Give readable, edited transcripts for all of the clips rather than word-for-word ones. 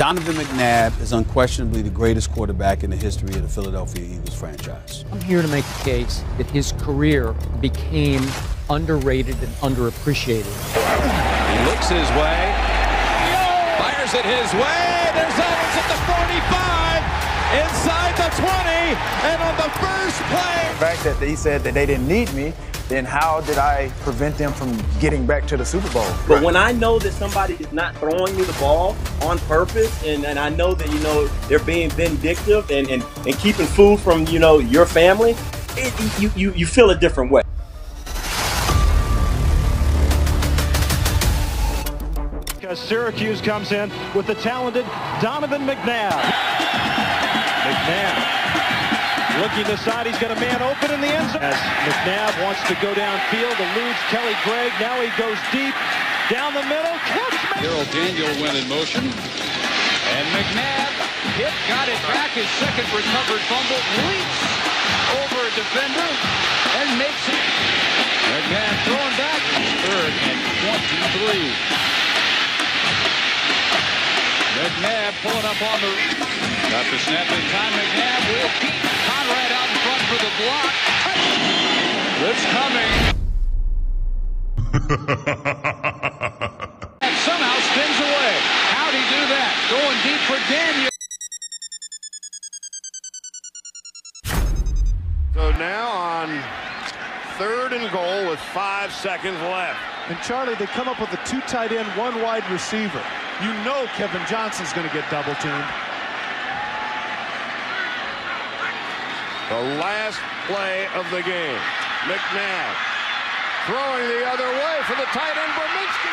Donovan Mcnabb is unquestionably the greatest quarterback in the history of the Philadelphia Eagles franchise. I'm here to make the case that his career became underrated and underappreciated. He looks his way, fires it his way, there's Owens at the 45, inside the 20, and on the first play. The fact that he said that they didn't need me, then how did I prevent them from getting back to the Super Bowl? But when I know that somebody is not throwing me the ball on purpose, and I know that, they're being vindictive and keeping food from, your family, you feel a different way. Because Syracuse comes in with the talented Donovan Mcnabb. McNabb looking to the side, he's got a man open in the end zone. As McNabb wants to go downfield, eludes Kelly Gregg. Now he goes deep, down the middle, catch. Daryl Daniel went in motion. And McNabb got it back, his second recovered fumble, leaps over a defender and makes it. McNabb throwing back, third and 23. McNabb pulling up on the... Got the snap in time. McNabb will keep Conrad out in front for the block. Blitz coming. And somehow spins away. How'd he do that? Going deep for Daniel. So now on 3rd and goal with 5 seconds left. And Charlie, they come up with a 2 tight end, 1 wide receiver. You know Kevin Johnson's going to get double teamed. The last play of the game. McNabb throwing the other way for the tight end, Berminski.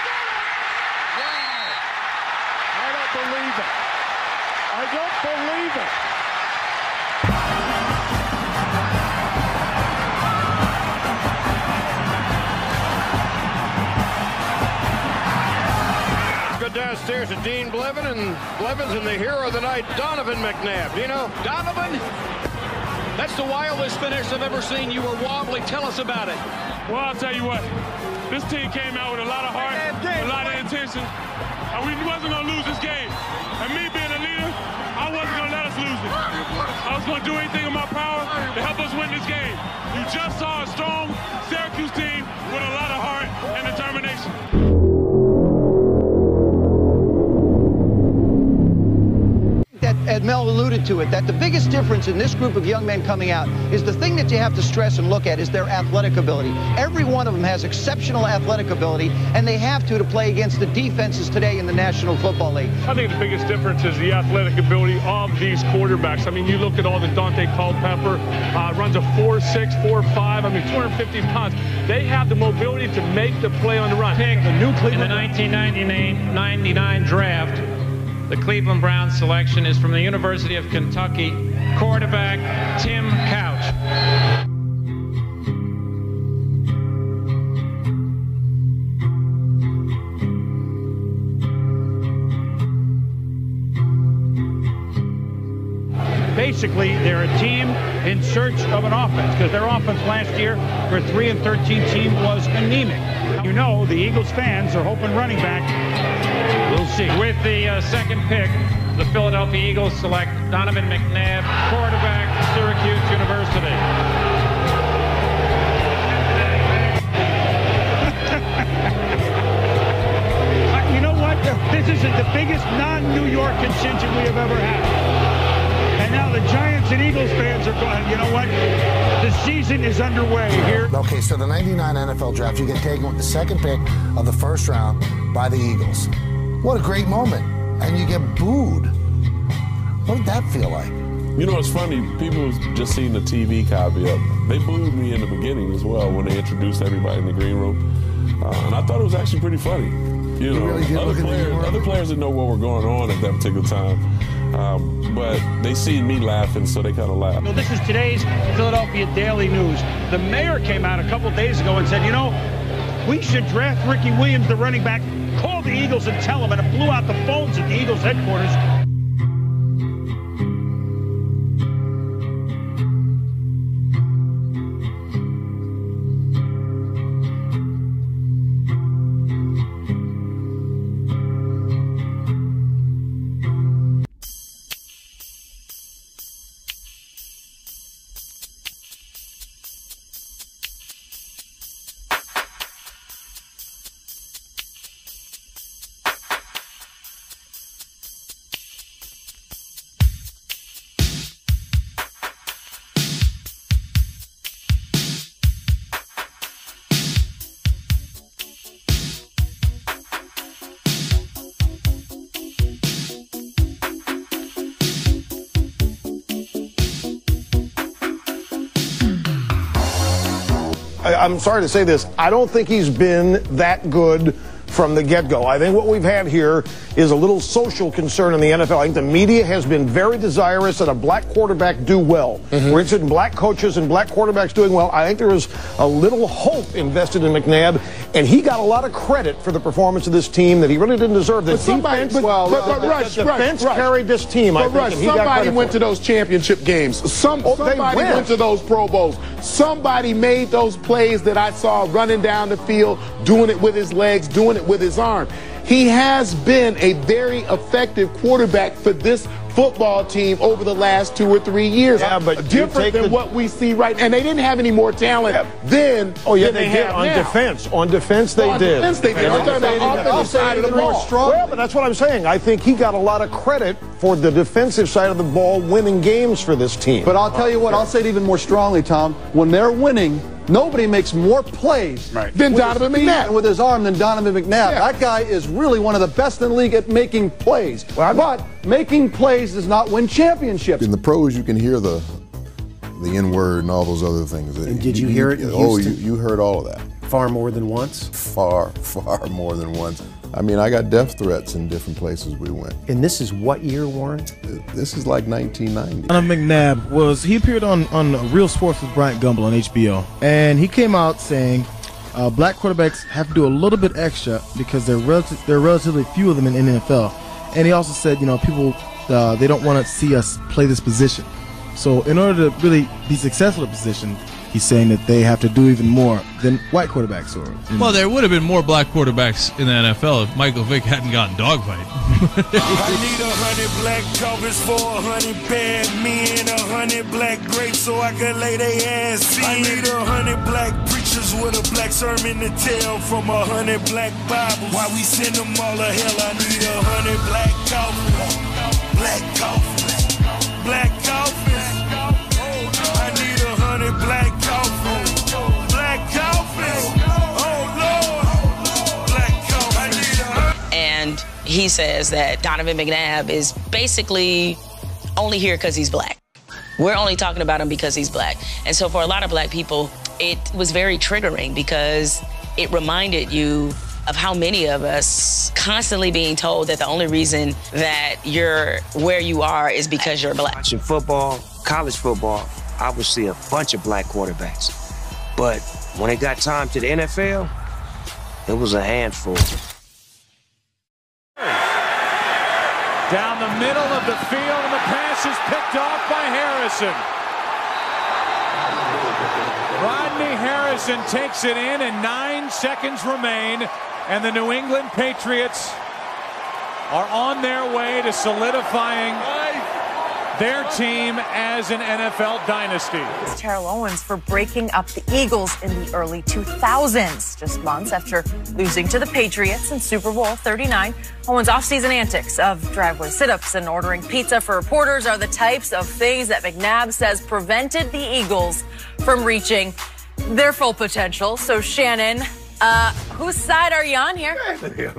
Wow. I don't believe it. I don't believe it. Go downstairs to Dean Blevin, and Blevin's in the hero of the night, Donovan McNabb. Donovan? That's the wildest finish I've ever seen. You were wobbly. Tell us about it. Well, I'll tell you what. This team came out with a lot of heart, a lot of intention, and we wasn't going to lose this game. And me being a leader, I wasn't going to let us lose it. I was going to do anything in my power to help us win this game. You just saw a strong Syracuse team with a lot of heart and determination. As Mel alluded to it, that the biggest difference in this group of young men coming out is the thing that you have to stress and look at is their athletic ability. Every one of them has exceptional athletic ability, and they have to play against the defenses today in the National Football League. I think the biggest difference is the athletic ability of these quarterbacks. I mean, you look at all the Dante Culpepper, runs a 4.6, 4.5, I mean, 250 pounds. They have the mobility to make the play on the run. Pick in the 1999 draft. The Cleveland Browns selection is from the University of Kentucky, quarterback Tim Couch. Basically, they're a team in search of an offense, because their offense last year for a 3-13 team was anemic. The Eagles fans are hoping running back. We'll see. With the second pick, the Philadelphia Eagles select Donovan McNabb, quarterback, Syracuse University. You know what? This is the biggest non-New York contingent we have ever had. And now the Giants and Eagles fans are going, you know what? The season is underway here. Okay, so the 99 NFL draft, you get taken with the second pick of the first round by the Eagles. What a great moment. And you get booed. What did that feel like? It's funny. People just seen the TV copy up. They booed me in the beginning as well when they introduced everybody in the green room. And I thought it was actually pretty funny. Other players didn't know what were going on at that particular time. But they seen me laughing, so they kind of laughed. This is today's Philadelphia Daily News. The mayor came out a couple days ago and said, we should draft Ricky Williams, the running back. Call the Eagles and tell them, and it blew out the phones at the Eagles headquarters. I'm sorry to say this, I don't think he's been that good from the get-go. I think what we've had here is a little social concern in the NFL. I think the media has been very desirous that a black quarterback do well. We're interested in black coaches and black quarterbacks doing well. I think there was a little hope invested in McNabb, and he got a lot of credit for the performance of this team that he really didn't deserve. The defense, defense carried this team. But Rush, somebody went to those championship games. Somebody went to those Pro Bowls. Somebody made those plays that I saw running down the field, doing it with his legs, doing it with his arm. He has been a very effective quarterback for this football team over the last 2 or 3 years. Yeah, but different than what we see right now. And they didn't have any more talent then. Oh, yeah, than they did on now. defense. On defense, they did. On defense, they did. On the offensive side of the ball. Well, but that's what I'm saying. I think he got a lot of credit for the defensive side of the ball winning games for this team. But I'll tell you what, I'll say it even more strongly, Tom. When they're winning, nobody makes more plays than Donovan McNabb. With his arm than Donovan McNabb. Yeah. That guy is really one of the best in the league at making plays. But making plays does not win championships. In the pros, you can hear the N-word and all those other things. And did you hear it in Oh, Houston? you heard all of that. Far more than once? Far more than once. I mean, I got death threats in different places we went. And this is what year, Warren? This is like 1990. Donovan McNabb he appeared on Real Sports with Bryant Gumbel on HBO, and he came out saying black quarterbacks have to do a little bit extra because there are relatively few of them in the NFL. And he also said, people they don't want to see us play this position. So in order to really be successful at the position, he's saying that they have to do even more than white quarterbacks are. Well, there would have been more black quarterbacks in the NFL if Michael Vick hadn't gotten dogfight. I need 100 black covers for 100 bad men, 100 black grapes so I can lay their ass in. I need 100 black preachers with a black sermon to tell from 100 black Bibles. Why we send them all to hell? I need 100 black coffins, black coffins, black coffins. I need 100 black coffins, black coffins. Oh Lord, black coffins. I need 100. And he says that Donovan McNabb is basically only here because he's black. We're only talking about him because he's black. And so for a lot of black people, it was very triggering because it reminded you of how many of us constantly being told that the only reason that you're where you are is because you're black. Watching football, college football, I would see a bunch of black quarterbacks. But when it got time to the NFL, it was a handful. Down the middle of the field, and the pass is picked off by Harrison. Rodney Harrison takes it in, and 9 seconds remain, and the New England Patriots are on their way to solidifying their team as an NFL dynasty. It's Terrell Owens for breaking up the Eagles in the early 2000s, just months after losing to the Patriots in Super Bowl 39. Owens' offseason antics of driveway sit-ups and ordering pizza for reporters are the types of things that McNabb says prevented the Eagles from reaching their full potential. So, Shannon, whose side are you on here?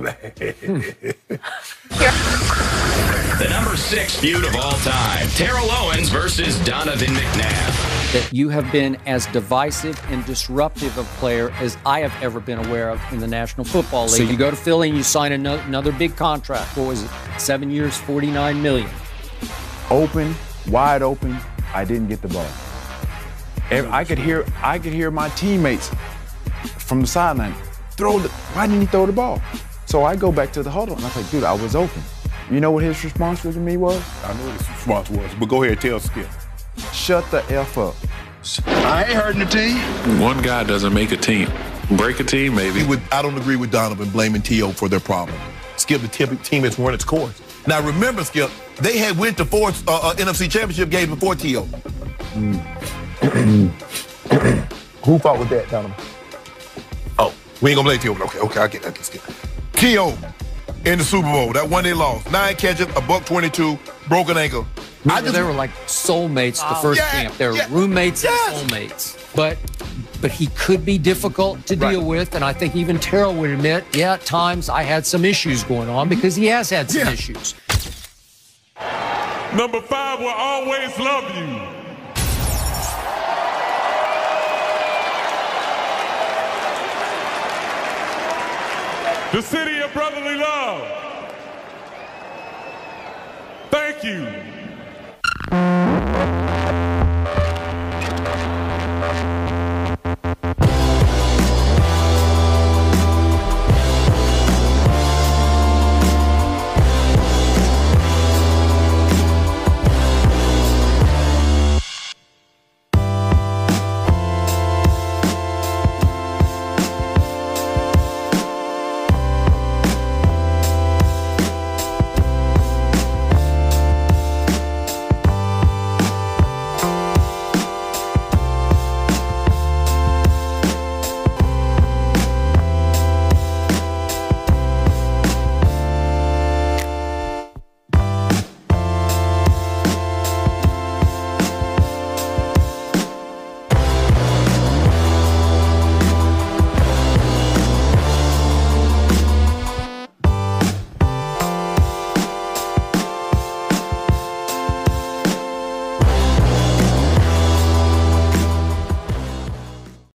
The number 6 feud of all time, Terrell Owens versus Donovan McNabb. That you have been as divisive and disruptive a player as I have ever been aware of in the National Football League. So you go to Philly and you sign another big contract. What was it? 7 years, $49 million. Open, wide open, I didn't get the ball. I could hear my teammates from the sideline, why didn't he throw the ball? So I go back to the huddle and I was like, dude, I was open. You know what his response to me was? I know what his response was, but go ahead, tell Skip. Shut the F up. I ain't hurting the team. One guy doesn't make a team. Break a team, maybe. I don't agree with Donovan blaming T.O. for their problem. Skip, the team has run its course. Now remember, Skip, they had went to 4 NFC Championship games before T.O. Who fought with that, Donovan? Oh, we ain't gonna blame T.O. Okay, I get Skip. T.O. in the Super Bowl, that one they lost. 9 catches, $122, broken ankle. They were like soulmates the first camp. They were roommates and soulmates. But he could be difficult to deal with, and I think even Terrell would admit, at times I had some issues going on because he has had some issues. Number 5 will always love you. the city of brotherly love. Thank you.